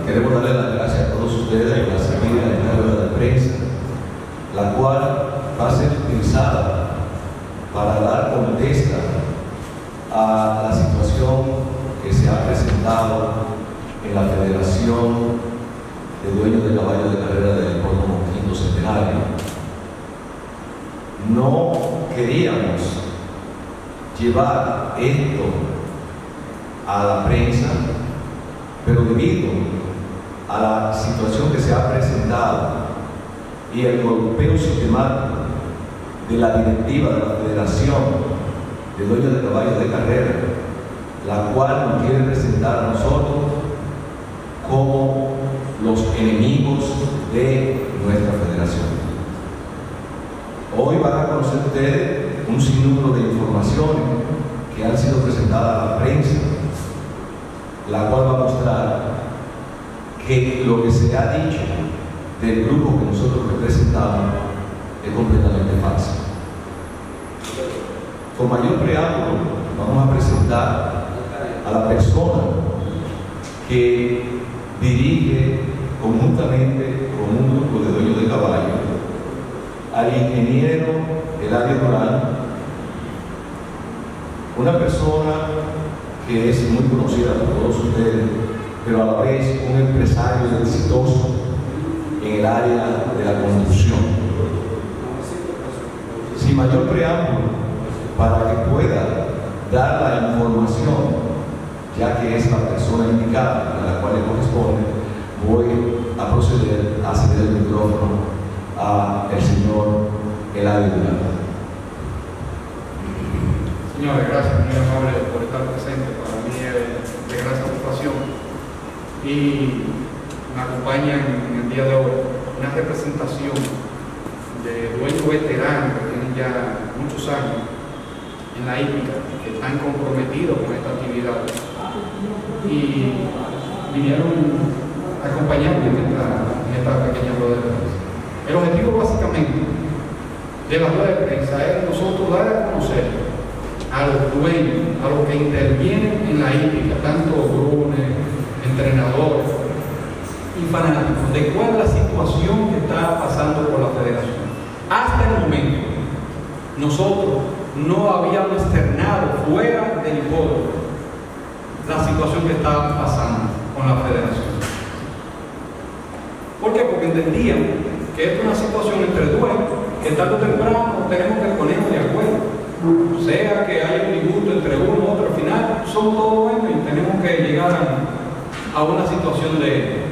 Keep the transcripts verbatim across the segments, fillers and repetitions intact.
queremos darle las gracias a todos ustedes por la salida de esta rueda de prensa, la cual va a ser utilizada para dar contesta a la situación que se ha presentado en la Federación de Dueños de Caballos de Carrera del Hipódromo Quinto Centenario. No queríamos llevar esto a la prensa, pero debido a la situación que se ha presentado y el golpeo sistemático de la directiva de la Federación de Dueños de Caballos de Carrera, la cual nos quiere presentar a nosotros como los enemigos de nuestra federación. Hoy van a conocer ustedes un sinnúmero de informaciones que han sido presentadas a la prensa, la cual va a mostrar que lo que se ha dicho del grupo que nosotros representamos es completamente falso. Con mayor preámbulo, vamos a presentar a la persona que dirige conjuntamente con un grupo de dueños de caballos, al ingeniero Eladio Durán, una persona que es muy conocida por todos ustedes, pero a la vez un empresario exitoso en el área de la construcción. Sin mayor preámbulo, para que pueda dar la información, ya que es la persona indicada a la cual le corresponde, voy a proceder a ceder el micrófono al señor Eladio Durán. Señores, gracias, muy amable por estar presente. Para mí es de gran satisfacción. Y me acompaña en, en el día de hoy una representación de dueños veteranos que tienen ya muchos años en la hípica, que están comprometidos con esta actividad y vinieron a acompañarme en esta, en esta pequeña rueda de prensa. El objetivo básicamente de la rueda de prensa es nosotros dar a conocer a los dueños, a los que intervienen en la hípica, tanto grunes, entrenadores y fanáticos, de cuál es la situación que está pasando por la federación. Hasta el momento, nosotros no habíamos externado fuera del hipódromo la situación que estaba pasando con la federación. ¿Por qué? Porque entendían que esto es una situación entre dueños que tarde o temprano tenemos que ponernos de acuerdo, sea que haya un disgusto entre uno y otro, al final son todos dueños y tenemos que llegar a, a una situación de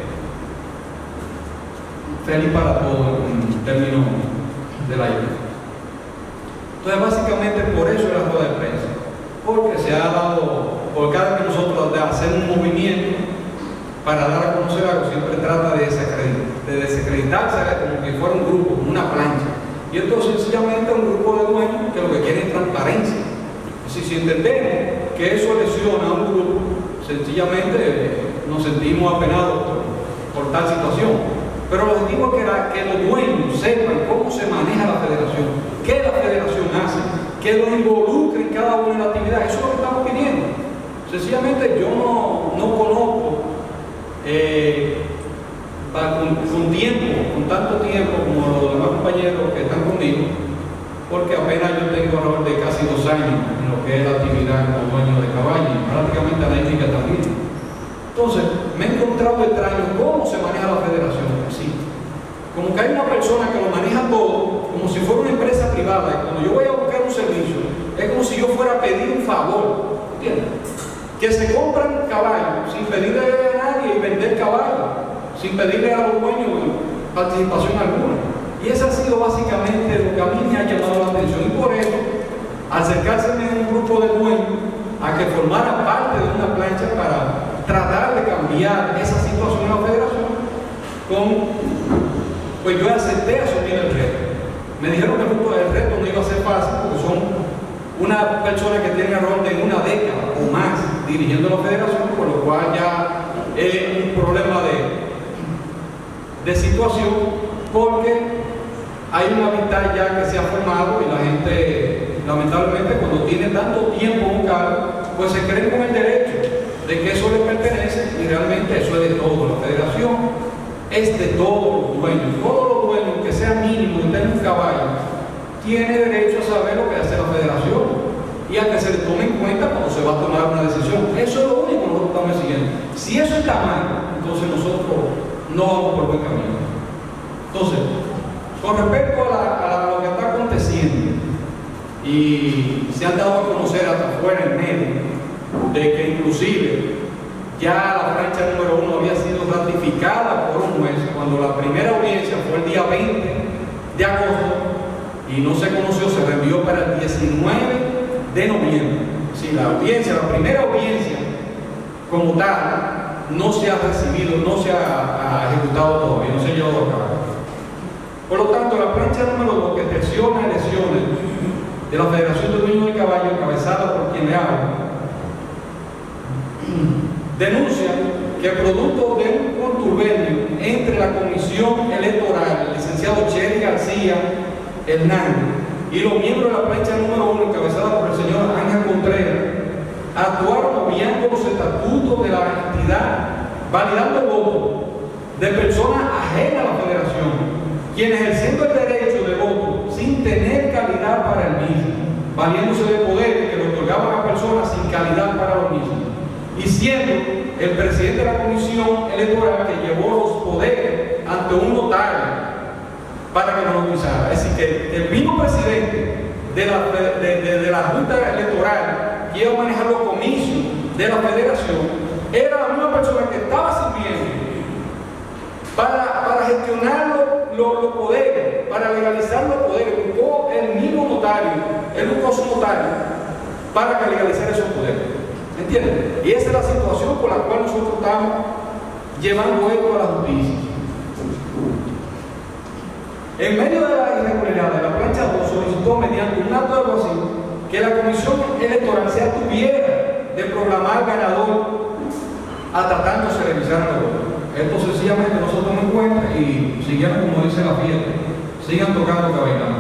feliz para todos en términos de la idea. Entonces, básicamente por eso es la rueda de prensa, porque se ha dado, por cada vez que nosotros de hacer un movimiento para dar a conocer algo, siempre trata de, desacreditar, de desacreditarse como que fuera un grupo, una plancha. Y entonces, sencillamente, un grupo de dueños que lo que quieren es transparencia. Es decir, si entendemos que eso lesiona a un grupo, sencillamente nos sentimos apenados por, por tal situación. Pero el objetivo es que, la, que los dueños sepan cómo se maneja la federación, qué la federación hace, que lo involucre en cada una de las actividades. Eso es lo que estamos pidiendo. Sencillamente yo no, no conozco eh, con, con tiempo, con tanto tiempo como los demás compañeros que están conmigo, porque apenas yo tengo alrededor de casi dos años en lo que es la actividad como dueño de caballo y prácticamente a la hípica también. Entonces, me he encontrado extraño cómo se maneja la federación. Sí. Como que hay una persona que lo maneja todo, como si fuera una empresa privada, y cuando yo voy a buscar un servicio, es como si yo fuera a pedir un favor. ¿Entiendes? Que se compran caballos sin pedirle a nadie y vender caballos, sin pedirle a los dueños participación alguna. Y eso ha sido básicamente lo que a mí me ha llamado la atención. Y por eso, acercarse a un grupo de dueños a que formara parte de una plancha para tratar de cambiar esa situación en la federación, con, pues yo acepté asumir el reto. Me dijeron que el reto no iba a ser fácil porque son una persona que tiene rol de una década o más dirigiendo la federación, por lo cual ya es un problema de, de situación, porque hay una amistad ya que se ha formado y la gente, lamentablemente, cuando tiene tanto tiempo en un cargo, pues se creen con el derecho de que eso le pertenece y realmente eso es de todo. La federación es de todos los dueños. Todos los dueños, que sea mínimo, que tenga un caballo, tiene derecho a saber lo que hace la federación y a que se le tome en cuenta cuando se va a tomar una decisión. Eso es lo único que nosotros estamos siguiendo. Si eso está mal, entonces nosotros no vamos por buen camino. Entonces, con respecto a, la, a, la, a lo que está aconteciendo, y se han dado a conocer hasta afuera en medio, de que inclusive ya la plancha número uno había sido ratificada por un juez, cuando la primera audiencia fue el día veinte de agosto, y no se conoció, se reenvió para el diecinueve de noviembre. Si la audiencia, la primera audiencia como tal, no se ha recibido, no se ha, ha ejecutado todavía, no se ha llevado a cabo. Por lo tanto, la plancha número dos, que terciona elecciones de la Federación de Dueños del Caballo, encabezada por quien le habla, denuncia que producto de un contubernio entre la Comisión Electoral, el licenciado Cherry García Hernández, y los miembros de la plancha número uno, encabezada por el señor Ángel Contreras, actuaron obviando los estatutos de la entidad, validando votos de personas ajenas a la federación, quienes ejerciendo el derecho de voto sin tener calidad para el mismo, valiéndose de poderes que le otorgaban a personas sin calidad para lo mismo, y siendo el presidente de la comisión electoral que llevó los poderes ante un notario para que lo notizara. Es decir, que el mismo presidente de la, de, de, de la Junta Electoral que iba a manejar los comicios de la federación era la misma persona que estaba sirviendo para, para gestionar los, los, los poderes, para legalizar los poderes. Buscó el mismo notario, él buscó su notario para que legalizara esos poderes. ¿Entienden? Y esa es la situación por la cual nosotros estamos llevando esto a la justicia. En medio de la irregularidad, la plancha dos solicitó mediante un acto de alguacil que la comisión electoral se abstuviera de proclamar ganador hasta tanto se revisaran los votos. Esto sencillamente no se toma en cuenta y siguieron, como dice la fiesta, sigan tocando cabellera.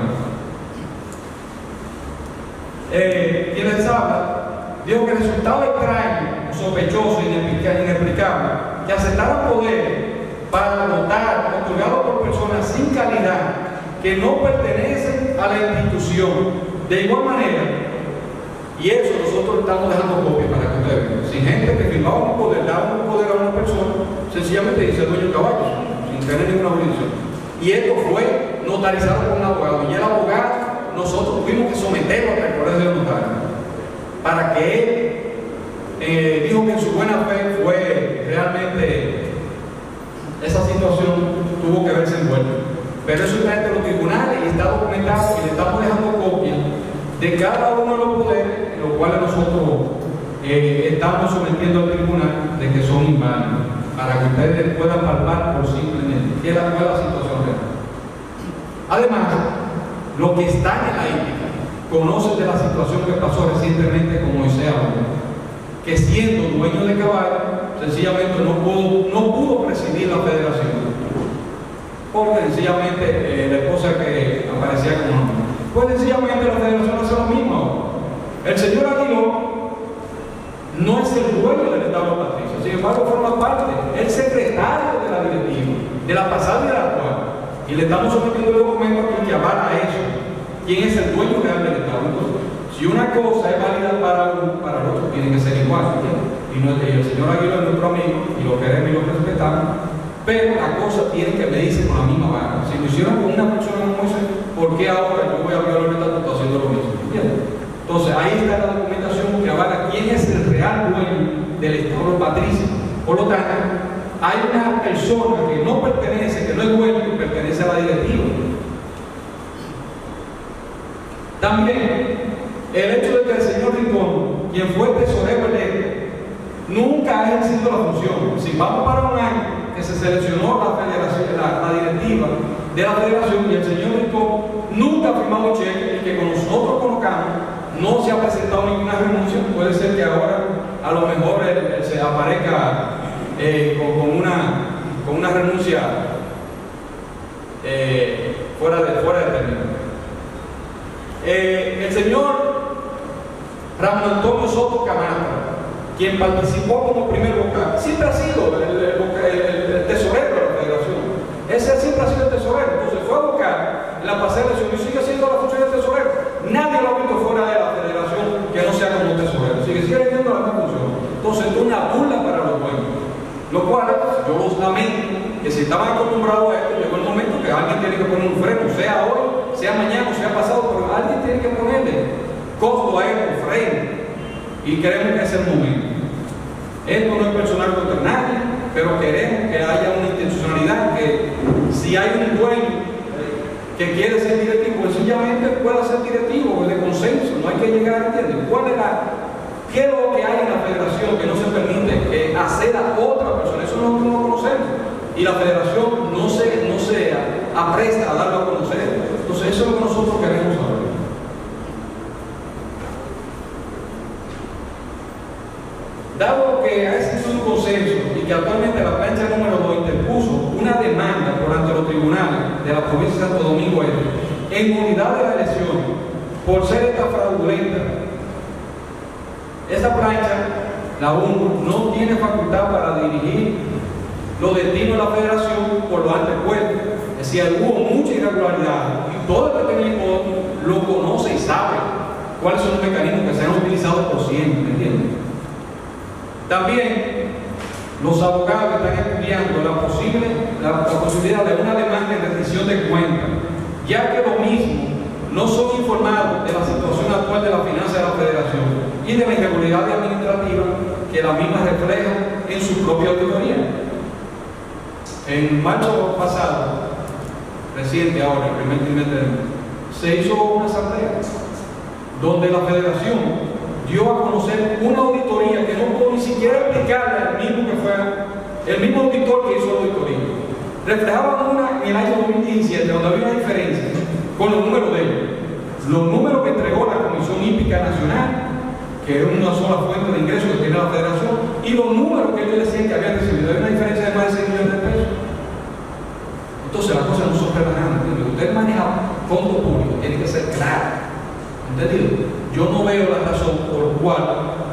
Eh, quien les habla dijo que resultaba extraño, sospechoso, inexplicable que aceptaran poder para votar otorgado por personas sin calidad que no pertenecen a la institución. De igual manera, y eso nosotros estamos dejando copia para que ustedes vean, si gente que firmaba un poder, daba un poder a una persona, sencillamente dice dueño de caballos, sin tener ninguna jurisdicción. Y esto fue notarizado por un abogado, y el abogado nosotros tuvimos que someterlo al colegio de notarios para que él eh, dijo que en su buena fe fue realmente esa situación tuvo que verse envuelta. Pero eso está entre los tribunales y está documentado y le estamos dejando copia de cada uno de los poderes, en los cuales nosotros eh, estamos sometiendo al tribunal de que son inválidos, para que ustedes puedan palpar por simplemente que la nueva situación real. Además, los que están en la hípica conocen de la situación que pasó recientemente con Moisés Abel, que siendo dueño de caballo, sencillamente no pudo, no pudo presidir la federación, porque sencillamente eh, la esposa que aparecía como nombre. Pues sencillamente la federación hace lo mismo. El señor Aguiló no es el dueño del Estado de Patricia, sin embargo forma parte, el secretario de la directiva, de la pasada y de la actual, y le estamos sometiendo el documento aquí que avala eso, quién es el dueño real del Estado. Entonces, si una cosa es válida para uno, para el otro tiene que ser igual, y, no, y el señor Aguiló es nuestro amigo, y lo queremos y lo respetamos, pero la cosa tiene que medirse con la misma vara. Si lo hicieron con una persona como esa, ¿por qué ahora yo voy a violar el estatuto haciendo lo mismo? ¿Entiendes? Entonces ahí está la documentación que avala quién es el real dueño del Estado patricio. Por lo tanto, hay una persona que no pertenece, que no es dueño, que pertenece a la directiva. También el hecho de que el señor Rincón, quien fue tesorero electo, nunca ha ejercido la función. Si vamos para un año que se seleccionó la, federación, la, la directiva de la federación y el señor Rincón nunca ha firmado un cheque y que con nosotros colocamos no se ha presentado ninguna renuncia, puede ser que ahora a lo mejor él, él se aparezca eh, con, con, una, con una renuncia eh, fuera de fuera de término. Eh, el señor Ramón Antonio Soto Camara, quien participó como primer vocal, siempre ha sido el, el, el, el tesorero de la federación. cuales yo los lamento, que si estaban acostumbrados a esto, llegó el momento que alguien tiene que poner un freno, sea hoy, sea mañana, sea pasado, pero alguien tiene que ponerle costo a esto, freno, y queremos que ese es el momento. Esto no es personal contra nadie, pero queremos que haya una intencionalidad, que si hay un dueño que quiere ser directivo, pues sencillamente pueda ser directivo, de consenso, no hay que llegar a entender cuál es la, qué es lo que hay en la federación que no se permite eh, hacer a otra persona. Eso nosotros no lo conocemos y la federación no se, no se apresta a darlo a conocer. Entonces eso es lo que nosotros queremos saber. Dado que ha existido un consenso y que actualmente la plancha número dos interpuso una demanda por ante los tribunales de la provincia de Santo Domingo Este en unidad de la elección por ser esta fraudulenta, esta plancha, la U N U, no tiene facultad para dirigir los destinos de la federación por lo antes puesto. Es decir, hubo mucha irregularidad y todo el que tenía lo conoce y sabe cuáles son los mecanismos que se han utilizado por siempre, ¿me entiendes? También los abogados están estudiando la, posible, la, la posibilidad de una demanda de rendición de cuentas, ya que lo mismo no son informados de la situación actual de la finanza de la federación y de la irregularidad administrativa que la misma refleja en su propia auditoría. En marzo pasado, reciente ahora, el primer trimestre, se hizo una asamblea donde la federación dio a conocer una auditoría que no pudo ni siquiera explicarle al mismo que fue el mismo auditor que hizo la auditoría. Reflejaban una en el año dos mil diecisiete, donde había una diferencia con los números de ellos. Los números que entregó la Comisión Hípica Nacional, que es una sola fuente de ingresos que tiene la federación, y los números que ellos decían que habían recibido. Hay una diferencia de más de seis millones de pesos. Entonces las cosas no son relajadas. Usted maneja fondos públicos, tiene que ser claro. ¿Entendido? Yo no veo la razón por la cual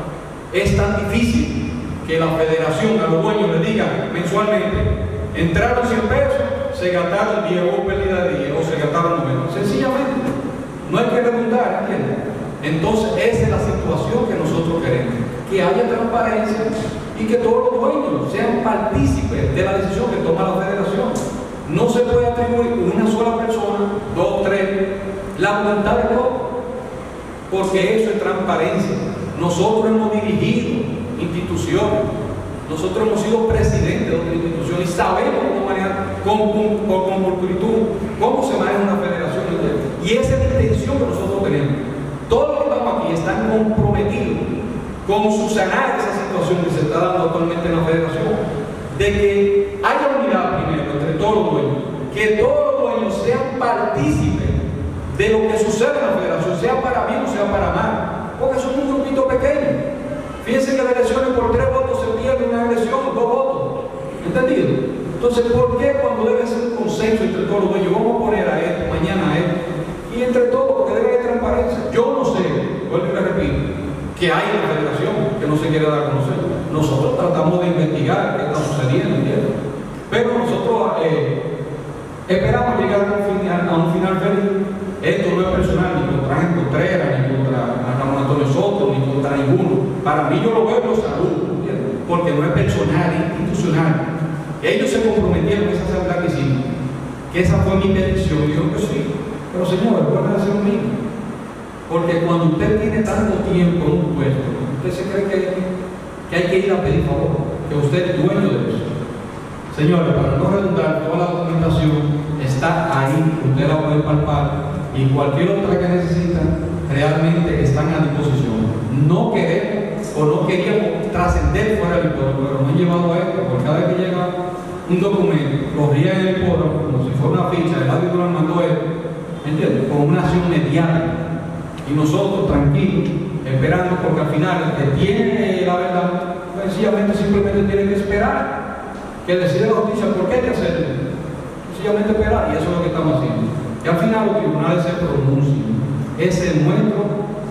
es tan difícil que la federación a los dueños le diga mensualmente: entraron cien pesos, se gastaron diez, o pérdida de diez, o se gastaron menos. Sencillamente, no hay que redundar, ¿entiendes? Entonces, esa es la situación que nosotros queremos: que haya transparencia y que todos los dueños sean partícipes de la decisión que toma la federación. No se puede atribuir a una sola persona, dos, tres, la voluntad de todos, porque eso es transparencia. Nosotros hemos dirigido instituciones, nosotros hemos sido presidentes de otras instituciones y sabemos cómo manejar con, con, con pulcritud cómo se maneja una federación. Y esa es la intención que nosotros tenemos. Todos los que estamos aquí están comprometidos con subsanar esa situación que se está dando actualmente en la federación, de que haya unidad primero entre todos los dueños, que todos los dueños sean partícipes de lo que sucede en la federación, sea para bien o sea para mal, porque son un grupito pequeño. Fíjense que las elecciones por tres votos se pierde una elección, dos votos. ¿Entendido? Entonces, ¿por qué cuando debe ser un consenso entre todos los dueños, vamos a poner a esto, mañana a esto, y entre todos, porque debe haber transparencia? Yo no sé, vuelvo y le repito, que hay en la federación que no se quiere dar a conocer. Nosotros tratamos de investigar qué está sucediendo, ¿entiendes? Pero nosotros eh, esperamos llegar a un final, a un final feliz. Esto no es personal ni contra Ángel Contreras, ni contra Ramón Antonio Soto, ni contra ninguno. Para mí yo lo veo en los saludos, ¿entiendes? Porque no es personal, es institucional. Ellos se comprometieron en esa asamblea que hicimos, que esa fue mi petición. Dijo que sí, pero señores, vuelven a hacer lo mismo. Porque cuando usted tiene tanto tiempo en un puesto, usted se cree que, que hay que ir a pedir favor, que usted es dueño de eso. Señores, para no redundar, toda la documentación está ahí, usted la puede palpar, y cualquier otra que necesita realmente están a disposición. No queremos o no queríamos trascender fuera del hipódromo, pero nos han llevado a esto, porque cada vez que llega un documento, lo ríen en el hipódromo como si fuera una ficha, el árbitro nos mandó esto, ¿entiendes? Con una acción mediática. Y nosotros tranquilos, esperando, porque al final el que tiene la verdad, sencillamente simplemente tiene que esperar que decida la justicia por qué hay que hacerlo. Sencillamente esperar, y eso es lo que estamos haciendo. Y al final los tribunales se pronuncian. Ese es nuestro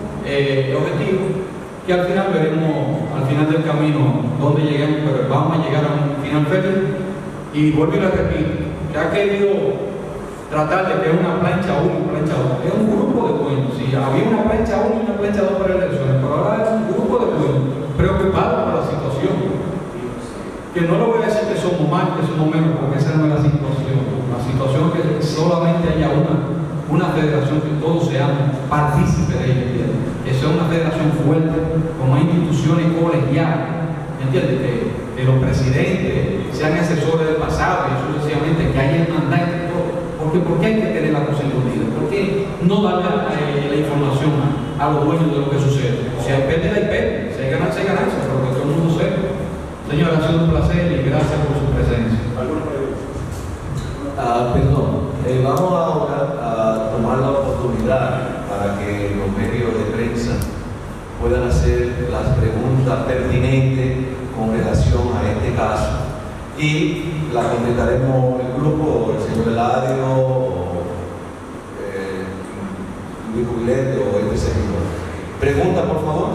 eh, objetivo, que al final veremos, al final del camino, dónde lleguemos, pero vamos a llegar a un final feliz. Y vuelvo y le repito, que ha querido tratar de que es una plancha uno y plancha dos. Es un grupo de dueños. Si había una plancha uno y una plancha dos para elecciones, pero ahora es un grupo de dueños preocupados por la situación. que no le voy a decir que somos más, que somos menos, porque esa no es la situación. La situación es que solamente haya una, una federación que todos seamos partícipes de ella, que sea una federación fuerte, como instituciones colegiales, ¿entiendes? Que, que los presidentes sean asesores del pasado y sucesivamente, que haya hermandad y todo. Porque, ¿por qué hay que tener la cosa escondida? ¿Por qué no dar eh, la información a, a los dueños de lo que sucede? Si hay pérdida, hay pérdida, si hay ganancia, hay ganancia, pero que todo el mundo sepa. Señor, ha sido un placer y gracias por su presencia. ¿Alguna pregunta? Ah, perdón, eh, vamos ahora a tomar la oportunidad para que los medios de prensa puedan hacer las preguntas pertinentes con relación a este caso y la contestaremos el grupo, el señor Eladio, o, eh, Luis Jubilete o este señor. Pregunta, por favor.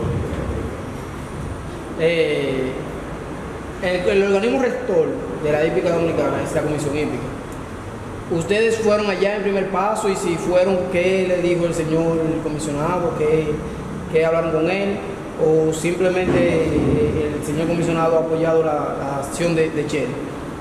Eh, el, el organismo rector de la hípica dominicana es la Comisión Hípica. ¿Ustedes fueron allá en primer paso? Y si fueron, ¿qué le dijo el señor el comisionado? ¿Qué, qué hablaron con él? ¿O simplemente el señor comisionado ha apoyado la, la acción de, de Chele?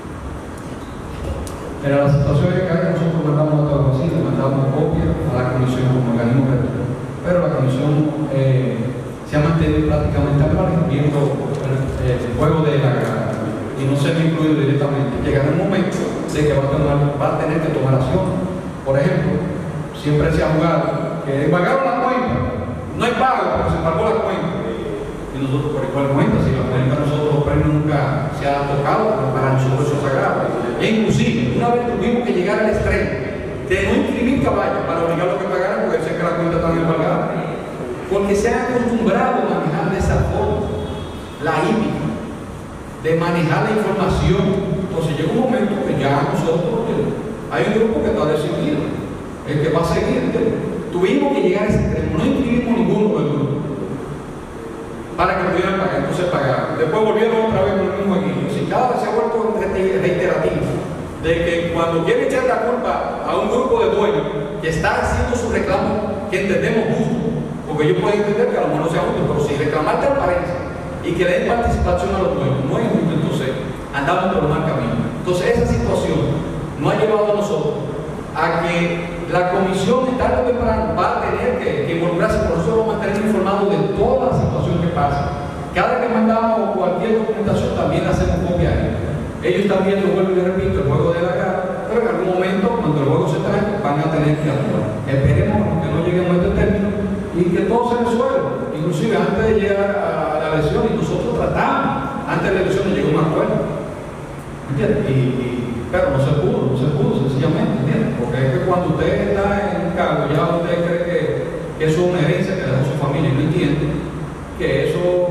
Pero la situación es que acá nosotros mandamos a todos así, le mandamos copia a la comisión como organismo rector. Pero la comisión eh, se ha mantenido prácticamente al margen, viendo el, el juego de la cara y no se ha incluido directamente. Llegará un momento de que va a, tomar, va a tener que tomar acción. Por ejemplo, siempre se ha jugado que pagaron la cuenta, no hay pago, pero se pagó la cuenta. Y nosotros, por igual cuenta, si la cuenta nosotros los premios nunca se ha tocado, pero para nosotros eso es sagrado. E inclusive, una vez tuvimos que llegar al extremo de no inscribir caballos para obligarlos a que pagaran, porque sé que la cuenta está bien pagada. Porque se han acostumbrado a manejar de esa forma la hípica, de manejar la información. Entonces llega un momento que ya nosotros, hay un grupo que está decidido, el que va a seguir. Tuvimos que llegar a ese extremo, no inscribimos ninguno del grupo para que pudieran pagar, entonces pagaron. Después volvieron otra vez con el mismo equipo. Si cada vez se ha vuelto reiterativo de que cuando quiere echar la culpa a un grupo de dueños que está haciendo su reclamo, que entendemos justo, porque yo puedo entender que a lo mejor no sea justo, pero si reclamar transparencia y que le den participación a los dueños no es justo, entonces andamos por el mal camino. Entonces esa situación nos ha llevado a nosotros a que la comisión tarde o temprano va a tener que, que involucrarse, por nosotros vamos a mantener informados de toda la situación que pasa. Cada que mandamos cualquier documentación también la hacemos copia a ellos. Ellos también, lo vuelvo y repito, el juego de la cara, pero en algún momento, cuando el juego se trae, van a tener que actuar. Esperemos que no lleguemos a este término y que todo se resuelva. Inclusive antes de llegar a la elección, y nosotros tratamos, antes de la elección llegó un acuerdo. ¿Entiendes? Y, y, pero no se pudo, no se pudo, sencillamente, ¿entiendes? Porque es que cuando usted está en un cargo, ya usted cree que, que eso es una herencia que dejó su familia y no entiende que eso